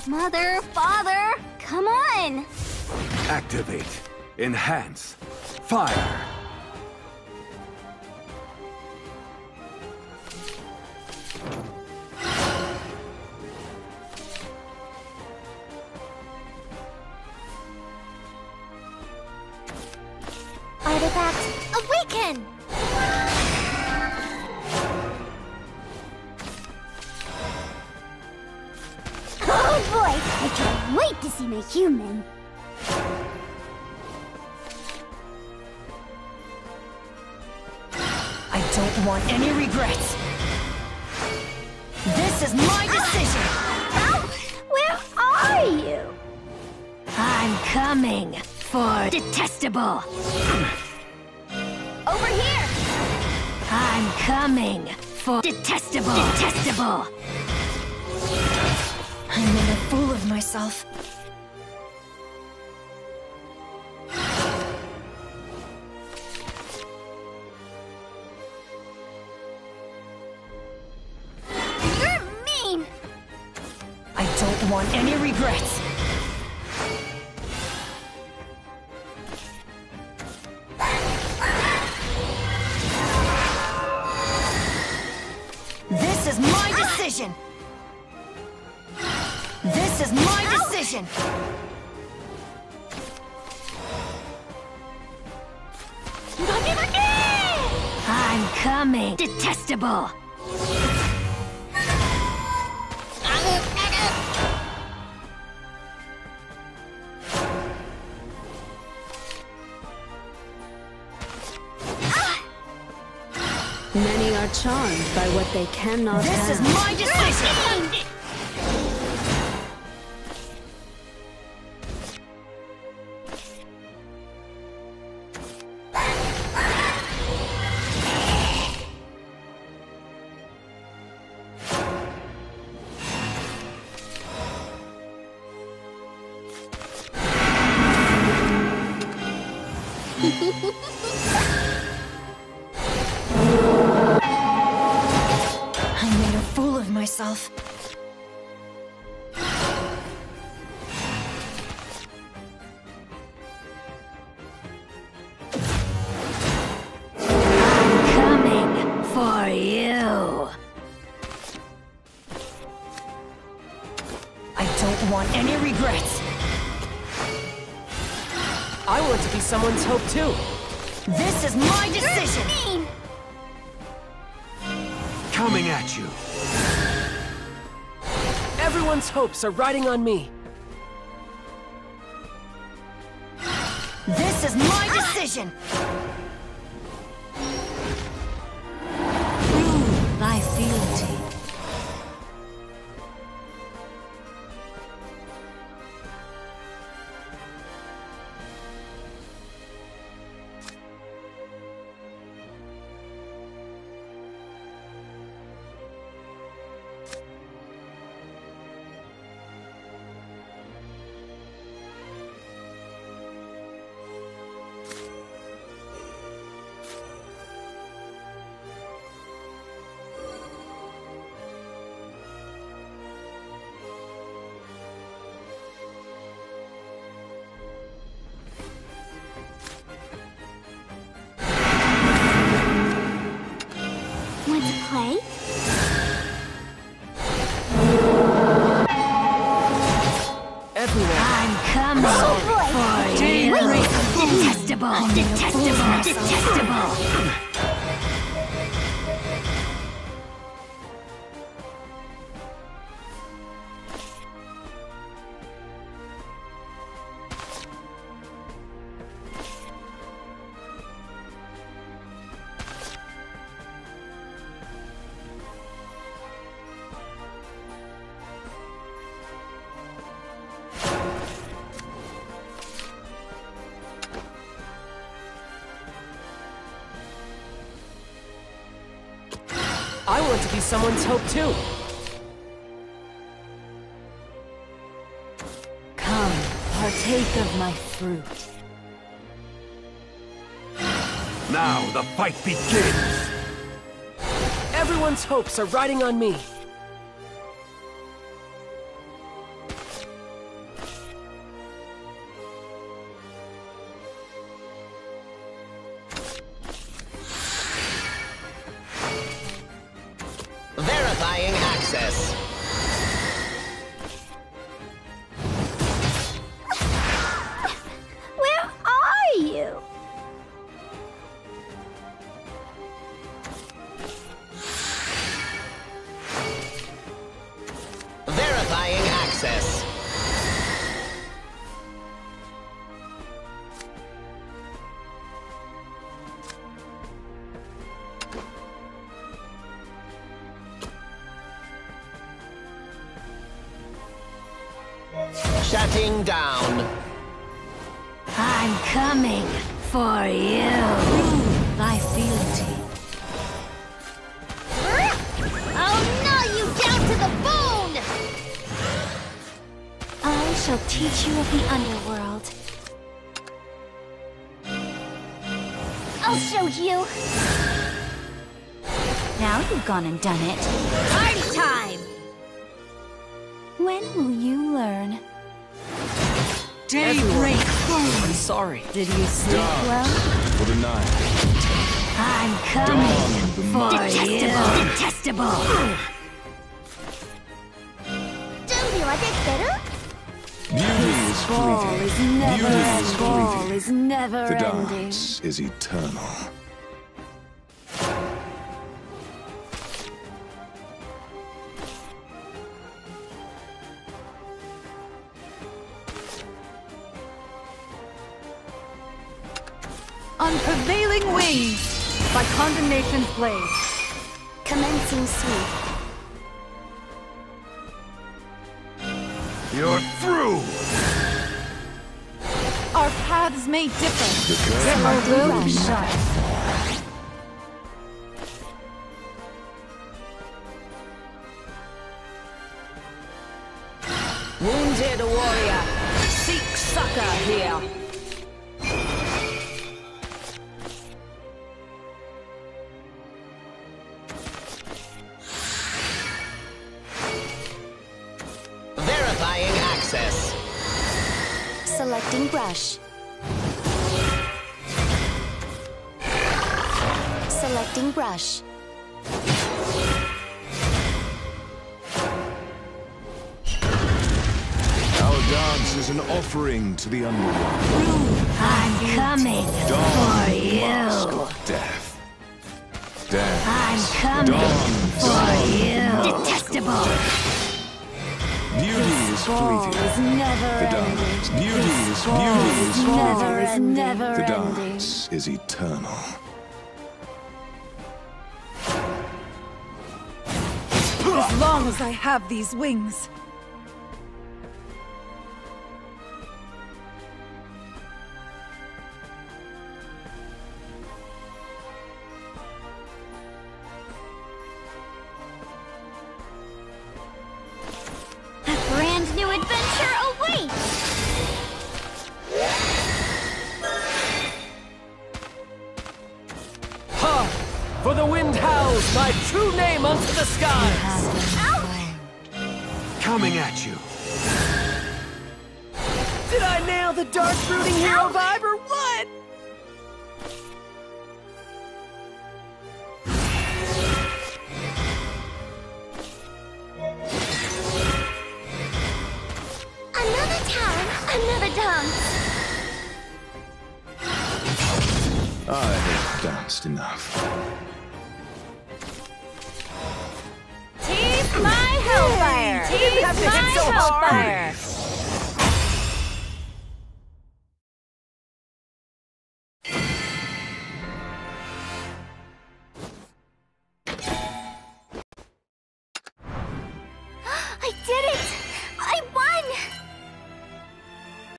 Mother, father, come on! Activate. Enhance. Fire. Artifact, awaken! Oh boy, I can't wait to see my human. I don't want any regrets. This is my decision. Ow! Where are you? I'm coming for detestable. Over here! I'm coming for detestable. Detestable. I made a fool of myself. You're mean! I don't want any regrets. This is my decision. This is my decision. I'm coming. Detestable. Many are charmed by what they cannot This is have. my decision. I made a fool of myself. I'm coming for you. I don't want any regrets. I want to be someone's hope too. This is my decision. Mean! Coming at you. Everyone's hopes are riding on me. This is my decision. Prove thy fealty. Want to play? Everyone. I'm coming Oh boy! for you. Detestable. Detestable. Detestable. I want to be someone's hope too. Come, partake of my fruit. Now the fight begins! Everyone's hopes are riding on me. batting down. I'm coming for you. Thy fealty. I'll gnaw you down to the bone! I shall teach you of the underworld. I'll show you. Now you've gone and done it. Party time! When will you learn? Everyone. I'm sorry. Did you sleep well? For the night. I'm coming for you. Detestable. Don't you like it better? Beauty is Ball fleeting. is never Beauty is ending. Ball fleeting. is never The ending. dance is eternal. On prevailing wings, by condemnation's blade. Commencing sweep. You're through! Our paths may differ. The curtain Our will Rush. be sharp. Wounded warrior, seek succor here. Verifying access. Selecting brush. Selecting brush. Our dance is an offering to the underworld. I'm coming Dawn, for mask you. of death. Dance. I'm coming Dawn, for dawn, you. mask of Detestable. Beauty is Ball fleeting. is never The ending. dance. Beauty is Ball fleeting. is never The ending. dance is eternal. As long as I have these wings. A brand new adventure awaits! Ha! For the wind howls my true name unto the skies. Coming at you. Did I nail the dark brooding hero vibe or what? Another time, another dance. I have danced enough. Tease my hellfire! Tease have to hit my so hard. hellfire! I did it!